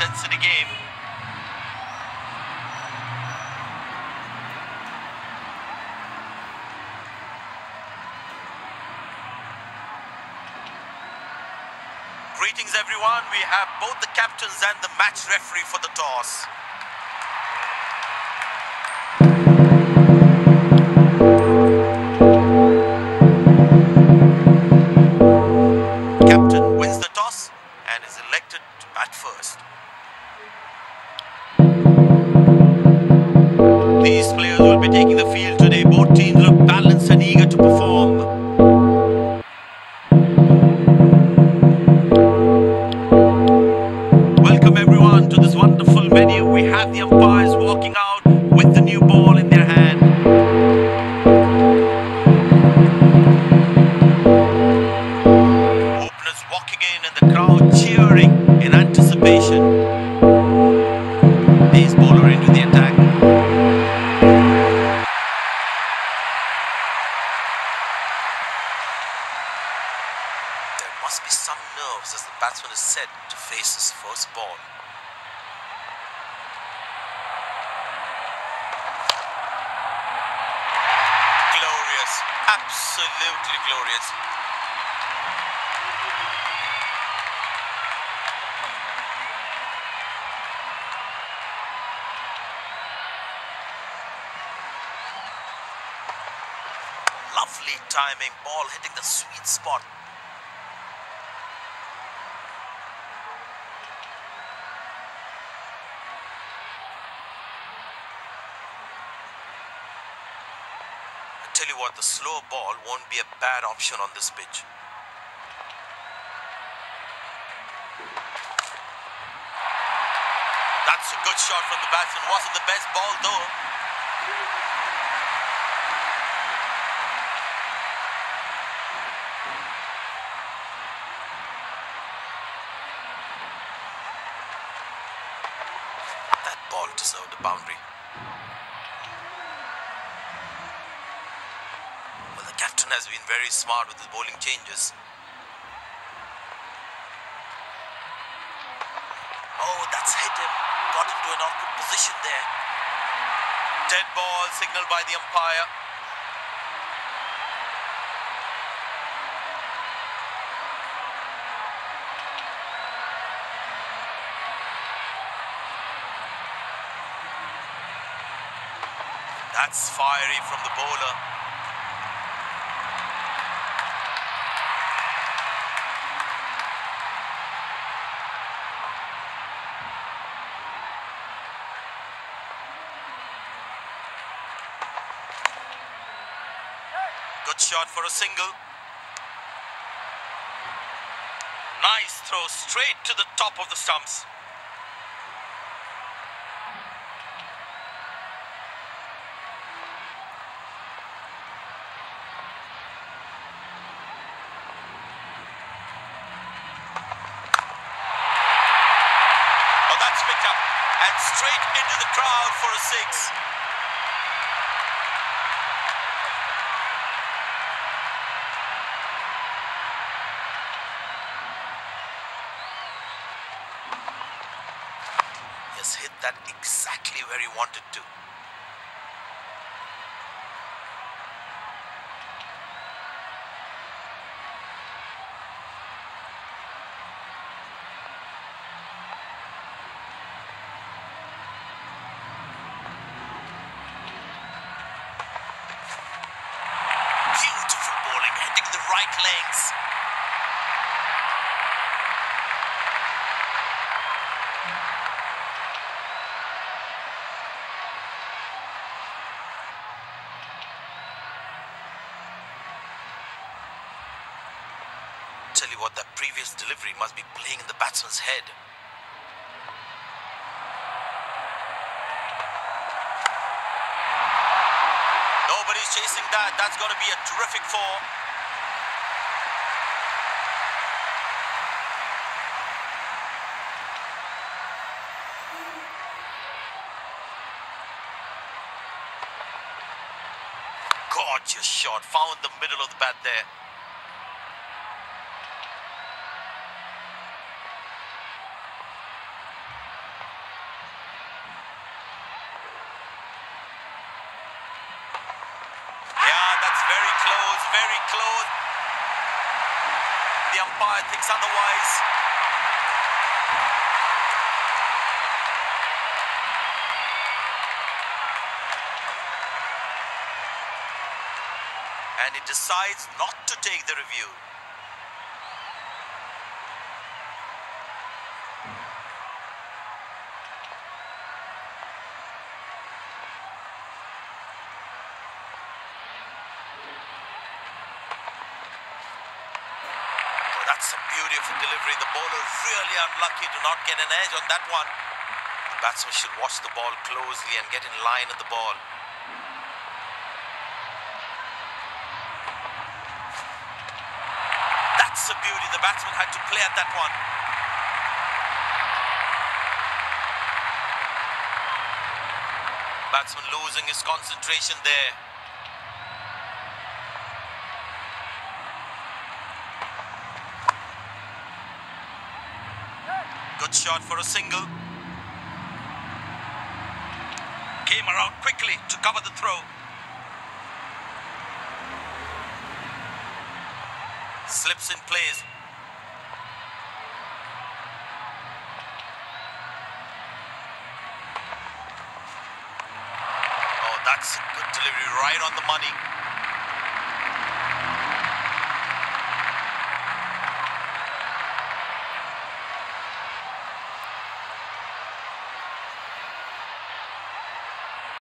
intensity game. Greetings everyone, we have both the captains and the match referee for the toss. Captain wins the toss and is elected to bat first. These players will be taking the field today. Both teams look balanced and eager to perform. Welcome everyone to this wonderful venue. We have the umpires walking out with the new ball in their hand. Openers walking in and the crowd cheering in anticipation. Pace bowler into the attack. There must be some nerves as the batsman is set to face his first ball. Glorious, absolutely glorious. Lovely timing, ball hitting the sweet spot. Tell you what, the slower ball won't be a bad option on this pitch. That's a good shot from the batsman. Wasn't the best ball though. That ball deserved a boundary. The captain has been very smart with his bowling changes. Oh, that's hit him. Got into an awkward position there. Dead ball signaled by the umpire. That's fiery from the bowler. Good shot for a single. Nice throw straight to the top of the stumps. Oh, that's picked up and straight into the crowd for a six. Hit that exactly where he wanted to. Beautiful bowling, hitting the right legs. Tell you what, that previous delivery must be playing in the batsman's head. Nobody's chasing that. That's going to be a terrific four. Gorgeous shot. Found the middle of the bat there. very close, very close. The umpire thinks otherwise. And he decides not to take the review. Oh, that's a beautiful delivery. The bowler really unlucky to not get an edge on that one. The batsman should watch the ball closely and get in line at the ball. That's a beauty. The batsman had to play at that one. Batsman losing his concentration there. Good shot for a single. Came around quickly to cover the throw. Slips in place. Oh, that's a good delivery, right on the money.